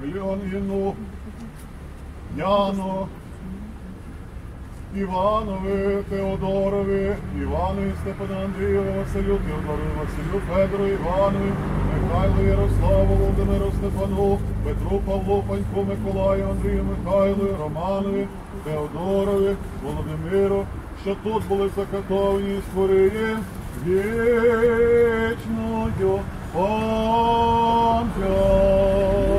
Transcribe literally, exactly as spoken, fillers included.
Леоніну, Яну, Іванові, Теодорові, Іванові, Степану Андрію, Василю, Теодорові, Василю, Федору, Іванові, Михайлу, Ярославу, Володимиру, Степану, Петру, Павлу, Паньку, Миколаю, Андрію, Михайлу, Романові, Теодорові, Володимиру, що тут були закатовані і створені вічною пам'ять.